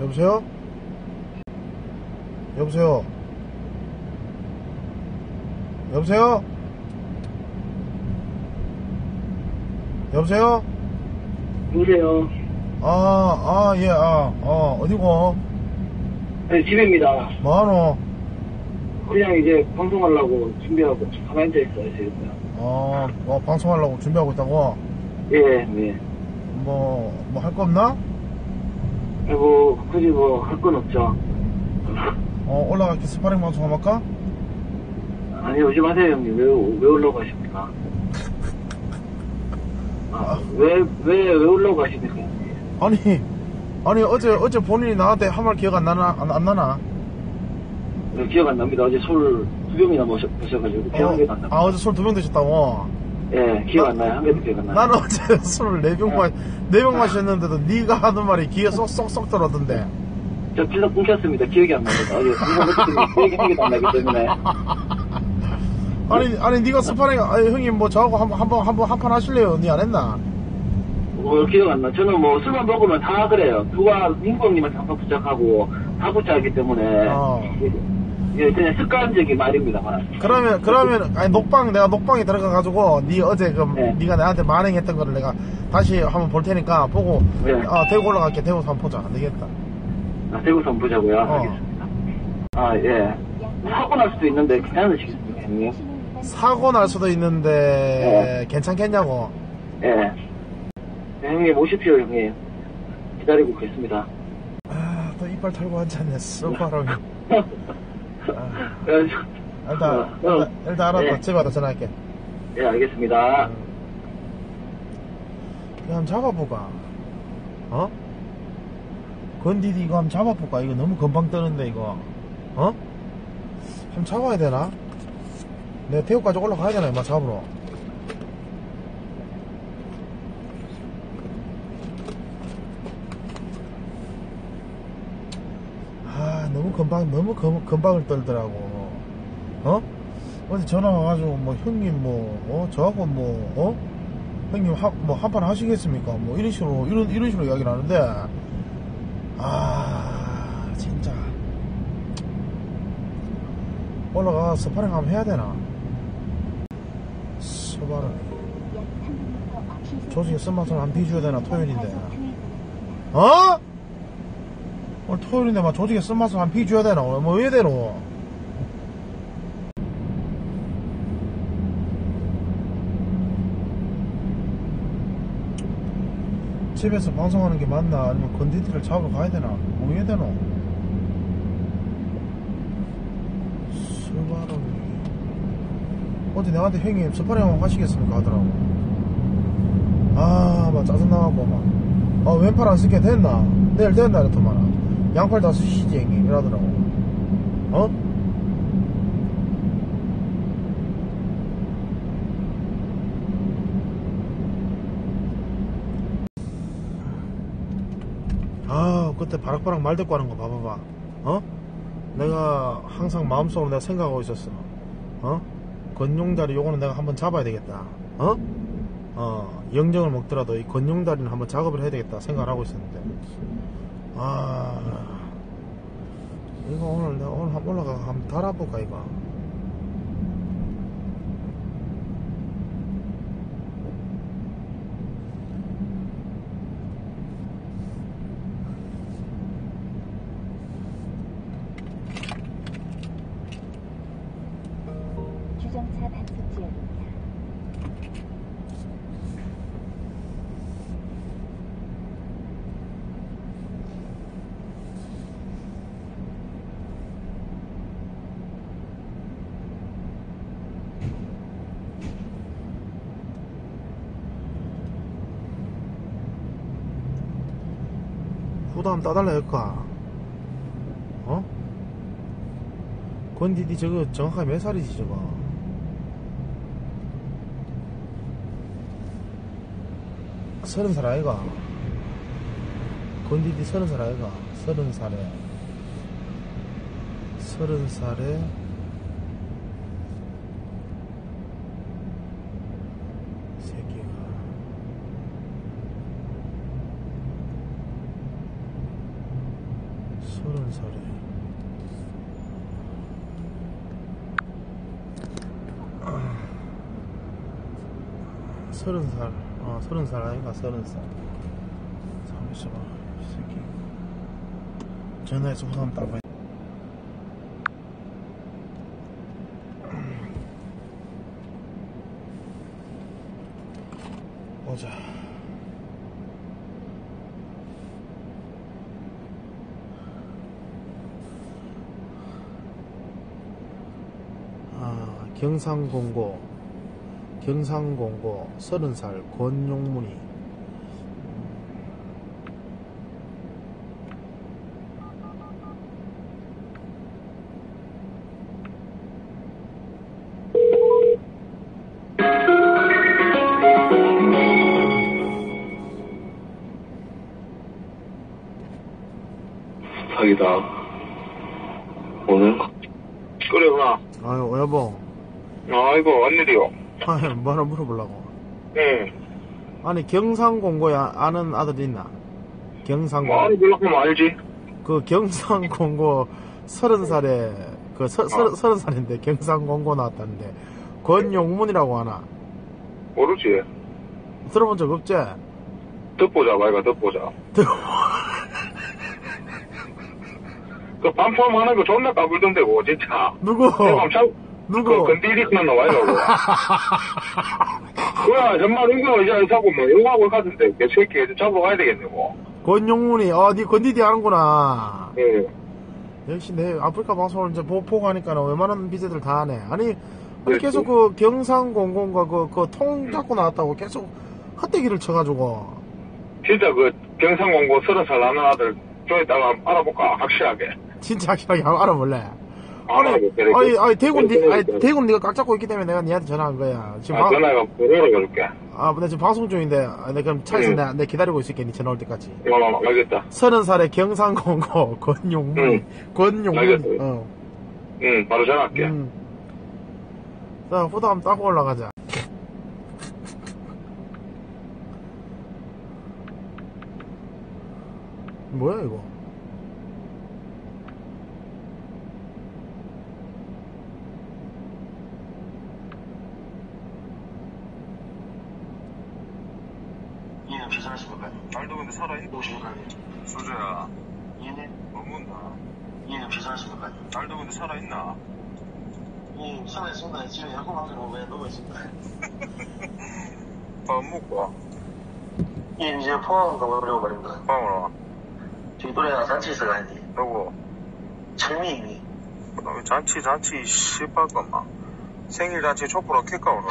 여보세요? 여보세요? 여보세요? 여보세요? 여보세요? 예, 어디고? 네, 집입니다. 뭐하노? 그냥 이제 방송하려고 준비하고 가만히 앉아있어요, 지금. 방송하려고 준비하고 있다고? 예, 예. 뭐 할 거 없나? 굳이 할 건 없죠. 올라갈게. 스파링 방송 한번 할까? 아니, 오지 마세요, 형님. 왜 올라오고 하십니까? 왜 올라오고 하십니까, 형님? 아니, 어제 본인이 나한테 한 말 기억 안 나나? 네, 기억 안 납니다. 어제 술 2병이나 마셔가지고 기억 한 개도 안 납니다. 어제 술 2병 드셨다고? 예, 기억 안 나요. 한 개도 기억 안 나요. 나는 어제 술을 4병 마셨는데도 네가 하는 말이 귀에 쏙쏙쏙 들어오던데. 저 진짜 끊겼습니다. 기억이 안 납니다. 어제 방송 했더니 기억이 한 개도 안 나기 때문에. 아니, 네가 스파링, 형님, 저하고 한판 하실래요? 니 안 했나? 기억 안 나. 저는 술만 먹으면 다 그래요. 누가 민국님한테 한번 부탁하고 다 부탁하기 때문에. 예, 그냥 습관적인 말입니다. 그러면, 내가 녹방에 들어가가지고, 니 어제 네가 나한테 만행했던 거를 내가 다시 한번 볼 테니까 보고, 네. 대구 올라갈게. 대구 한번 보자. 안 되겠다. 대구에서 한번 보자고요. 알겠습니다. 예. 사고 날 수도 있는데 괜찮으시겠습니까, 형님? 사고 날 수도 있는데, 괜찮겠냐고? 예. 네, 형님, 오십시오, 형님. 기다리고 있겠습니다. 또 이빨 털고 앉았네, 썩바람이. 일단 알았다. 네. 집에 와서 전화할게. 예, 알겠습니다. 한번 잡아볼까? 건디디 이거 한번 잡아볼까? 이거 너무 금방 뜨는데, 이거. 한번 잡아야 되나? 내가 대구까지 올라가야 되나, 이마 잡으러. 너무 금방을 떨더라고. 어제 전화 와가지고, 형님, 저하고 형님, 한판 하시겠습니까? 이런 식으로 이야기를 하는데, 진짜. 올라가 스파링 한번 해야 되나? 스파링. 조직에 쓴맛을 안 비줘야 되나? 토요일인데. 오늘 토요일인데 조직에 쓴맛을 한 비줘야 되나? 왜 되노? 집에서 방송하는 게 맞나? 아니면 건디티를 잡으러 가야 되나? 뭐 해야 되노? 스바람이. 어제 내한테 형님 스파링 한번 하시겠습니까? 하더라고. 막 짜증나고 왼팔 안 쓰게 됐나? 내일 된다 이랬더만. 양팔 다 쓰시지 형님 이러더라고. 그때 바락바락 말 대꾸 하는 거 봐봐봐. 내가 항상 마음속으로 내가 생각하고 있었어. 건용다리 요거는 내가 한번 잡아야 되겠다. 영정을 먹더라도 이 건용다리는 한번 작업을 해야 되겠다 생각을 하고 있었는데, 이거 오늘 한번 올라가서 한번 달아볼까 이거. 주정차 단속 지역입니다. 후다 한번 따달라 할까? 건디디 저거 정확하게 몇 살이지 저거? 서른 살 아이가? 건디디 30살 아이가? 30살에 새끼가 30살에. 30살. 30살 아닌가? 30살. 잠시만, 이 새끼. 전화해서 후담 따봐. 보자. 경상공고 30살 권용문이. 사기다. 오늘? 그래구나. 아유, 여보. 아이고, 웬일이요? 아유, 뭐 하나 물어보려고. 응. 아니, 경상공고에 아는 아들 있나? 경상공고. 아니, 몰라보면 알지. 그 경상공고 30살에, 30살인데 경상공고 나왔다는데, 권용문이라고 하나? 모르지. 들어본 적 없지? 듣보자, 말가, 듣보자. 그 반품 하는 거 존나 까불던데, 뭐, 진짜. 누구? 누구? 그 건디리스만 나와요. 그야, 정말 이거 이제 자꾸 뭐, 욕하고 가던데, 그 새끼 잡으러 가야 되겠네, 뭐. 권용문이, 니 건디디 아는구나. 예. 역시 내 아프리카 방송을 이제 보고 하니까 웬만한 BJ들 다 하네. 아니, 그렇지. 계속 그 경상공고인가 그 통 잡고 나왔다고 계속 헛대기를 쳐가지고. 진짜 그, 경상공고 30살 나는 아들, 좀 이따가 알아볼까, 확실하게. 진짜 확실하게 한번 알아볼래. 알아볼게. 아니, 대구는 네가 깍 잡고 있기 때문에 내가 니한테 전화한 거야. 지금 전화가 보내러 가줄게. 나 지금 방송 중인데, 내가 그럼 차에서 내가 기다리고 있을게, 니 전화 올 때까지. 알겠다. 30살에 경상공고, 권용문. 권용문. 알겠어. 바로 전화할게. 자, 후드 한번 따고 올라가자. 뭐야, 이거? 얘는 괜찮으십니까? 날도 근데 살아있는 수저야. 얘는 너무나. 얘는 괜찮으십니까? 날도 근데 살아있나? 예, 살아있습니다. 지금 야구 방송 왜 누워 있습니다. 밥 먹고. 예, 이제 포항 가보려고 말입니다. 방으로. 저희 또래가 잔치 있어 가야지. 누구? 철미님이. 잔치, 씨발건마. 생일 잔치 촛불로 킬까, 오늘?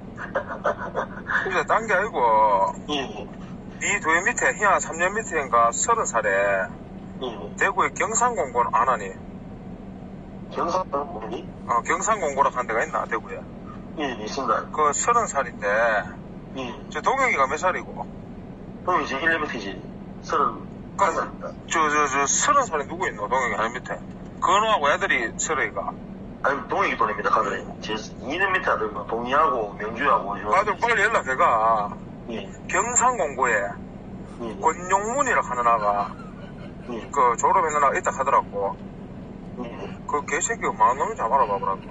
근데 딴 게 아니고, 예, 니 뒤 밑에, 희야 3년 밑에인가 30살에, 예. 대구의 경상공고는 안 하니? 경상도 뭐니? 경상공고라 한 데가 있나, 대구에? 예, 있습니다. 그 30살인데, 예. 저 동영이가 몇 살이고? 또 이제 1레벨이지. 31살입니다. 30살이 누구 있노, 동영이 한 밑에? 건우하고 애들이 서로이가. 아니, 동익이 또래입니다, 가들이. 제 2년 밑에 아들과 동의하고, 명주하고. 아들 빨리 연락해가. 예. 경상공고에 예. 권용문이라 하는 아가, 예. 그 졸업했는 아가 있다 하더라고. 예. 그 개새끼 망한 놈이 좀 알아봐보라고.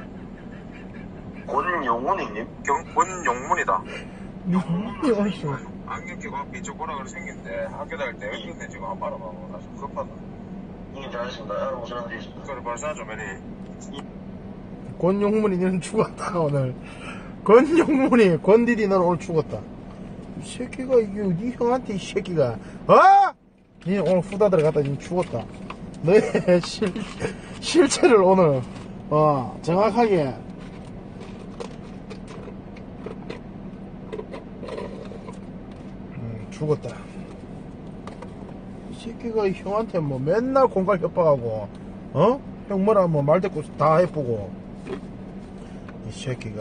권용훈이님? 권용문이다. 용문이 어딨어? 안경 끼고 앞에 이쪽 보라 그래 생긴데 학교 다닐 때 여기 있네 지금 한번 알아봐봐. 나 지금 급하다. 예, 잘하셨습니다. 알아보고 전화드리겠습니다. 그래 발사 좀 해리. 권용문이 너는 죽었다, 오늘. 권디디 너는 오늘 죽었다. 이 새끼가, 니 형한테 이 새끼가, 니 오늘 후다 들어갔다, 니 죽었다. 너의 실체를 오늘, 정확하게. 죽었다. 이 새끼가 형한테 뭐 맨날 공갈 협박하고, 형 뭐라 뭐 말대꾸 다 해보고. 이 새끼가.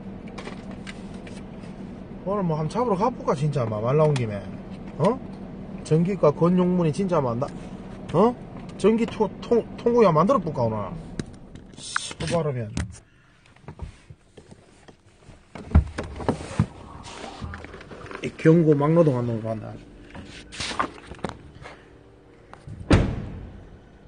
오늘 뭐 한번 잡으러 가볼까, 진짜, 말 나온 김에. 전기과 권용문이 진짜 만다. 전기 통구야 만들어 볼까, 오늘. 소바람이 아주. 이 경고 막노동 한 놈을 봤나.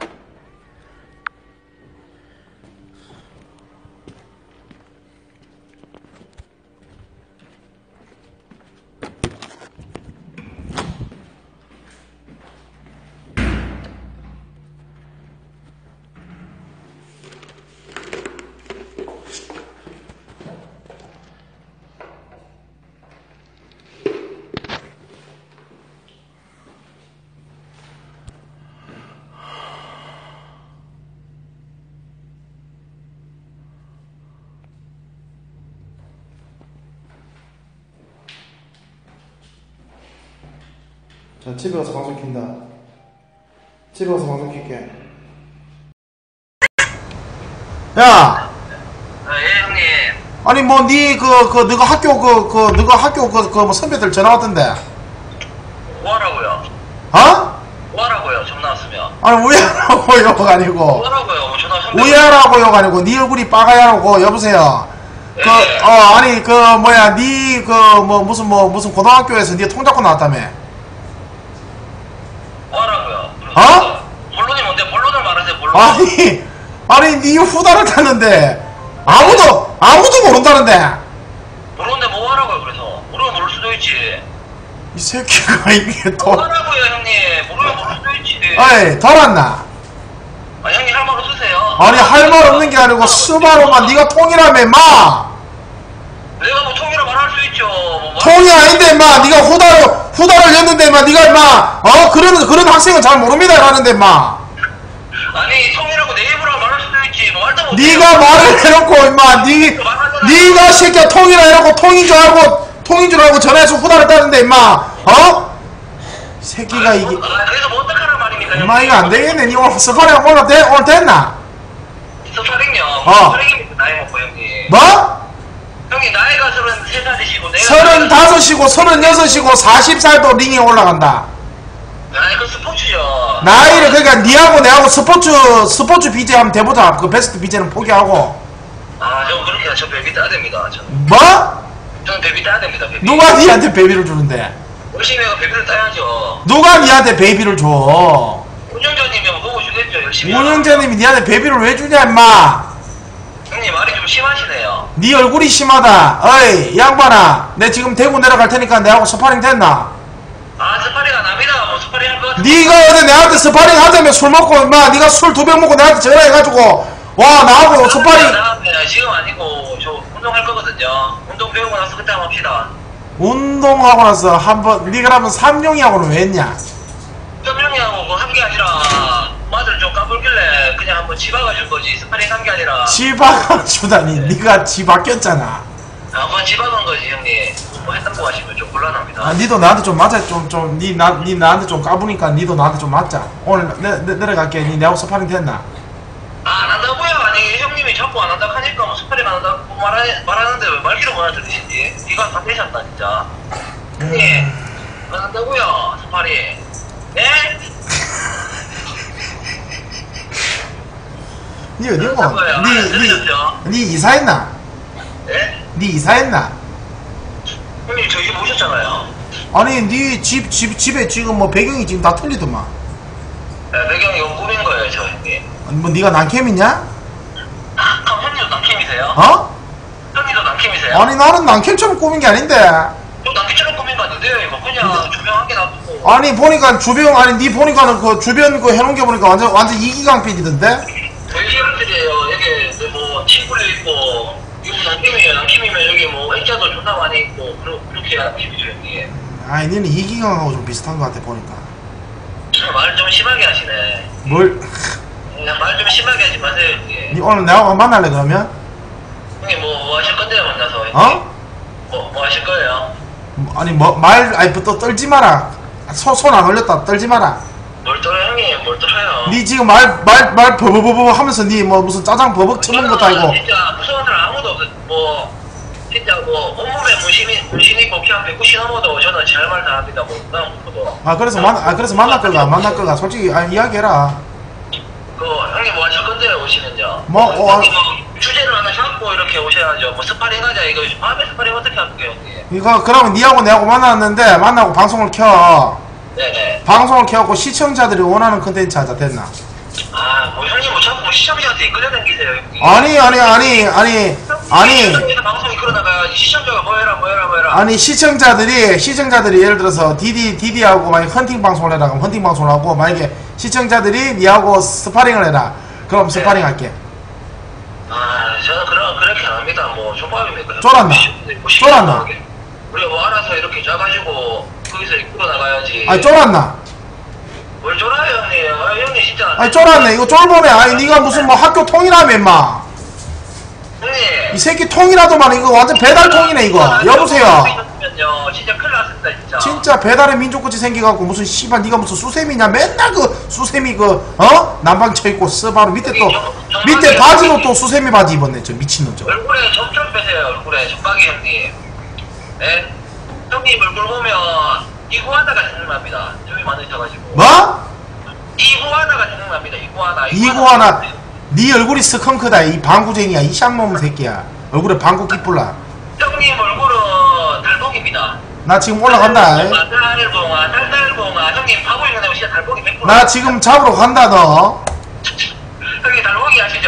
자, 집에 가서 방송 킨다. 집에 가서 방송 킬게. 야! 예, 형님. 아니, 뭐, 너가 학교, 뭐, 선배들 전화 왔던데. 뭐하라고요? 어? 뭐하라고요? 전화 왔으면. 아니, 우야라고요가 아니고. 뭐하라고요? 전화 선배. 우야라고요가 아니고, 네 얼굴이 빠가야라고, 여보세요. 예. 무슨 고등학교에서 네 통잡고 나왔다며. 뭐하라고요? 어? 본론이 뭔데? 본론을 말하세요, 본론. 아니, 네 후다를 탔는데, 아무도 모른다는데. 모르는데 뭐하라고요, 그래서? 모르면 모를 수도 있지. 이 새끼가 이게 또. 뭐하라고요, 형님? 모르면 모를 수도 있지. 어이, 돌았나? 아, 형님 할 말 없으세요? 아니, 할 말 없는 게 아니고, 스바로만 네가 통이라며, 임마! 내가 뭐 통일을 말할 수 있죠. 뭐 통이 아닌데, 임마! 네가 후다를 였는데, 임마! 네가, 임마! 그런 학생은 잘 모릅니다, 라는데, 임마! 아니, 통일하고 내 입으로 말할 수도 있지. 뭐 말도 못해. 네가 말을 해놓고, 임마! 네가 새끼야, 통이라 해놓고, 통인 줄 알고 전화해서 후다를 따는데, 임마! 이 새끼가 이게. 그래서 뭐 어떡하란 말입니까? 임마, 이거 안 되겠네. 니 오늘 스파링 오늘 됐나? 스파링요? 어. 스파링입니다, 나이 먹고, 형님. 뭐? 형님, 나이가 33살이시고, 내가. 35시고, 36시고, 40살도 링에 올라간다. 아이, 그 스포츠죠. 나이를, 그러니까, 니하고 내하고 스포츠 BJ 하면 돼보자. 그 베스트 BJ는 포기하고. 아, 저 그렇게, 저 베비 따야 됩니다. 뭐? 저는 베비 따야 됩니다, 베비. 누가 니한테 베이비를 주는데? 열심히 해서 베비를 따야죠. 누가 니한테 베이비를 줘? 운영자님이 보고 주겠죠, 열심히. 운영자님이 니한테 베이비를 왜 주냐, 임마? 형님, 말이 좀 심하시네요. 니 얼굴이 심하다. 어이, 양반아. 내 지금 대구 내려갈 테니까 내하고 스파링 됐나? 아, 스파링 안 합니다. 뭐 스파링 할 것 같은데. 니가 어제 내한테 스파링 하자며 술 먹고, 임마. 니가 술 2병 먹고 내한테 전화해가지고, 와, 나하고 스파링. 지금 아니고, 저 운동할 거거든요. 운동 배우고 나서 그때 한번 합시다. 운동하고 나서 한번, 니 그러면 삼룡이하고는 왜 했냐? 썸룡이하고 뭐 한 게 아니라, 마들 좀 까불길래 그냥 한번 집어가줄 거지. 스파링 한 게 아니라. 지박아 주다니. 니가 지박겼잖아. 한번 집어간 거지, 형님. 뭐 했다고 하시면 좀 곤란합니다. 아, 니도 나한테 좀 맞아. 니 나한테 좀 까부니까 니도 나한테 좀 맞자. 오늘 내려갈게. 니 내하고 스파링 됐나? 아, 안 한다고요? 아니, 형님이 자꾸 안 한다 하니까 뭐 스파링 안 한다고 말하는데 왜 말귀를 못 알아들으시지? 이거 다 되셨다, 진짜. 형님, 안 한다고요, 스파링. 네? 니 어디고? 니 이사했나? 네? 니 이사했나? 형님, 저희 집 오셨잖아요. 아니, 니 집에 지금 뭐 배경이 지금 다 틀리더만. 네, 배경이 이거 꾸민 거예요, 저 형님. 아니, 뭐 니가 난캠이냐? 그럼 형님도 남캠이세요? 어? 형님도 남캠이세요? 아니, 나는 난캠처럼 꾸민 게 아닌데. 저 남캠처럼 꾸민 거 아닌데요, 이거 그냥 조명하게 놔두고. 아니, 보니까 니 보니까는 그 주변 그 해놓은 게 보니까 완전 이기광필이던데? 저희 시험들이에요. 여기 뭐 친구도 있고, 이거 남캠이에요. 남캠이면 여기 뭐 액자도 존나 많이 있고, 그렇게 남캠이죠, 형님. 아니, 니는 이기광하고 좀 비슷한 것 같아, 보니까. 말을 좀 심하게 하시네. 뭘? 그냥 말 좀 심하게 하지 마세요, 형님. 니 오늘 내하고 만날래, 그러면? 형님 뭐 하실 건데요, 만나서? 형님? 어? 뭐 하실 거예요? 아니, 또 떨지 마라. 손 안 올렸다, 떨지 마라. 뭘 떨어요, 형님? 뭘 떨어요? 니 지금 말 버버버버 하면서 니 뭐 무슨 짜장 버벅 쳐먹는 것도 아니고. 진짜 무서운 사람 아무도 없어. 뭐 진짜 뭐 온몸에 문신 있고 키 한 190 넘어도 저는 제 할 말 다 합니다. 뭐 난 못해도. 그래서 만날 거가 솔직히 이야기해라. 그 형님 뭐 하실 건데요, 오시면요? 형님 주제를 하나 잡고 이렇게 오셔야죠. 뭐 스파링 하자 이거. 밤에 스파링 어떻게 할게요, 형님? 그러면 니하고 내하고 만나고 방송을 켜. 네네. 방송을 켜갖고 시청자들이 원하는 컨텐츠 하자. 됐나? 아, 뭐 형님 뭐 자꾸 시청자한테 이끌려 다니세요, 형님? 아니 방송 이끌어 나가야지. 시청자가 뭐 해라. 아니 시청자들이 예를 들어서 디디하고 만약 헌팅 방송을 해라. 그럼 헌팅 방송을 하고, 만약에 시청자들이 니하고 스파링을 해라. 그럼 스파링 할게. 아, 저는 그렇게 안 합니다. 뭐 족밥입니까? 쫄았나? 우리가 뭐 알아서 이렇게 짜가지고 거기서 이끌어 나가야지. 아니, 쫄았나? 뭘 쫄아요, 형님? 아, 형님 진짜. 아니, 쫄았네. 이거 쫄보네. 아니, 니가 무슨 뭐 학교 통이라며, 임마. 형님. 이 새끼 통이라도만 이거 완전 배달통이네, 이거. 여보세요. 했으면요 진짜 큰일 났습니다 진짜. 진짜 배달의 민족같이 생겨갖고 무슨 씨발 니가 무슨 수세미냐 맨날 그 수세미 난방 쳐있고 쓰바로 밑에 또 밑에 바지도 또 수세미 바지 입었네 저 미친놈 저. 얼굴에 점점 빼세요 얼굴에 전박이 형님. 예? 형님 얼굴 보면 이구아나가 생각납니다. 점이 많으셔가지고. 뭐? 이구아나가 생각납니다. 이구아나 니 얼굴이 스컹크다 이 방구쟁이야 이 쌍놈 새끼야. 얼굴에 방구 끼뿔라. 형님 얼굴은 달봉입니다. 나 지금 올라간다. 달봉아 형님 바보 형님 진짜 달봉이 100%. 나 지금 잡으러 간다 너. 형님 달봉이 아시죠?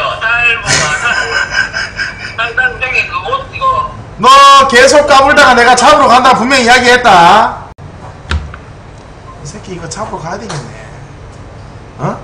형님 그 옷 이거 너 계속 까불다가 내가 잡으러 간다 분명히 이야기했다. 이 새끼 이거 잡으러 가야 되겠네. 어?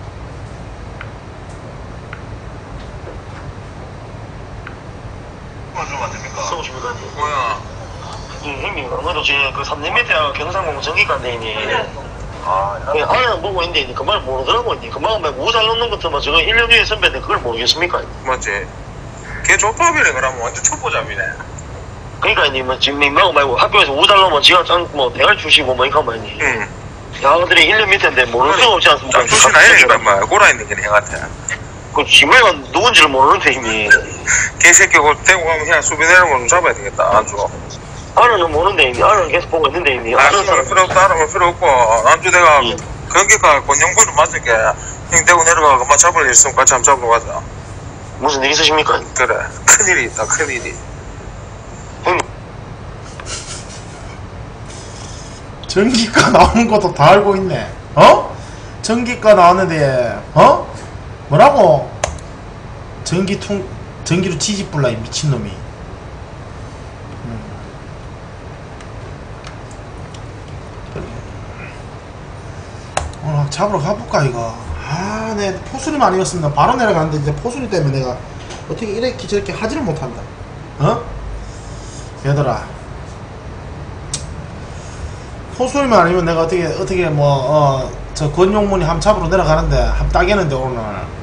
좀 안됩니까? 써보십니까? 뭐야? 형님, 아무래도 제 그 3년 밑에 경상공 전기관대니 아는 보고 있는데 그 말 모르더라고. 금방 우잘 넣는 것도 저거 1년 뒤에 선배인데 그걸 모르겠습니까? 맞지? 걔 족밥이네 그러면 완전 족보잡이네. 그러니까 뭐 지금 님하고 말고 학교에서 우잘 넣으면 지가 대가리 주시고 뭐 이거 말니. 응. 야들이 1년 밑인데 모를 수가 없지 않습니까? 짱 출신 아니니까 뭐 고라 있는 게 걔한테. 그 지매가 누군지를 모르는데 이미. 개새끼 대구 가면 그냥 수비 내는 거 좀 잡아야 되겠다 안주. 아는 모르는데 이미. 아는 계속 보고 있는데 이미. 아는 사람 필요 없다 알아볼 필요 없고 안주 내가 경기가 권영권을 맞을게 형 대구 내려가 그만 잡을 일 있으면 같이 한번 잡으러 가자. 무슨 일 있으십니까? 그래 큰일이 있다 큰일이. 형님. 전기가 나오는 것도 다 알고 있네. 어? 전기가 나왔는데 뭐라고? 전기로 치집불라 이 미친놈이. 오늘 잡으러 가볼까 이거. 내 포수님 아니었으면 바로 내려가는데 이제 포수님 때문에 내가 어떻게 이렇게 저렇게 하지를 못한다. 얘들아 포수님 아니면 내가 어떻게 저 권용문이 함 잡으러 내려가는데 함 따겠는데 오늘.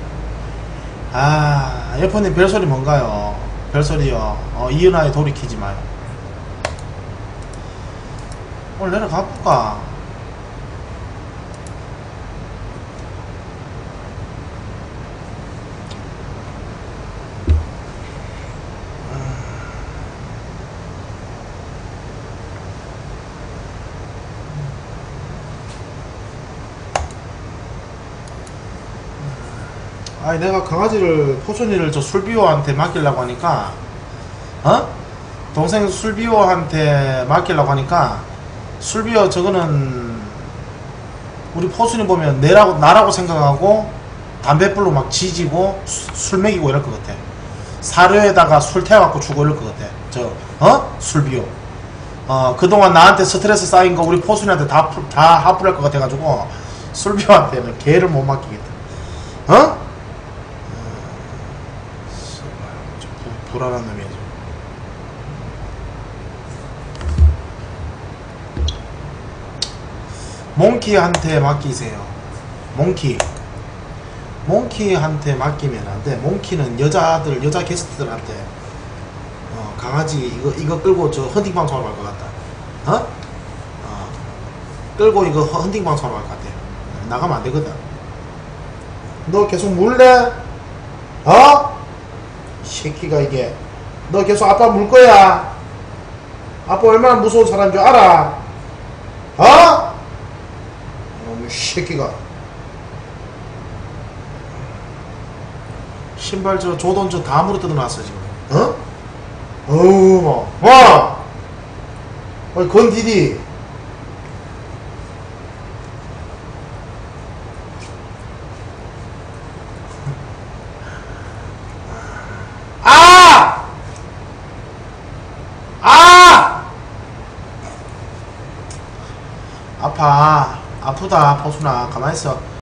예포님 별소리 뭔가요? 별소리요. 이은하에 돌이키지 마요. 오늘 내려가 볼까? 아니 내가 강아지를 포순이를 저 술비호한테 맡기려고 하니까 동생 술비호한테 맡기려고 하니까 술비호 저거는 우리 포순이 보면 나라고 생각하고 담뱃불로 막 지지고 술 먹이고 이럴 것 같아. 사료에다가 술 태워갖고 주고 이럴 것 같아. 술비호. 그동안 나한테 스트레스 쌓인 거 우리 포순이한테 다 화풀할 것 같아가지고 술비호한테는 개를 못 맡기겠다. 불안한 놈이야 지금. 몽키한테 맡기세요. 몽키한테 맡기면 안돼. 몽키는 여자 게스트들한테 강아지 이거 끌고 저 헌팅 방송하러 갈 것 같다. 끌고 이거 헌팅 방송하러 갈 것 같아. 나가면 안 되거든. 너 계속 물래? 새끼가 이게. 너 계속 아빠 물 거야. 아빠 얼마나 무서운 사람인 줄 알아? 이 새끼가. 신발 저 조던 저 다 물어 뜯어놨어 지금. 어우 와. 건디디. 아프다 포순아 가만있어.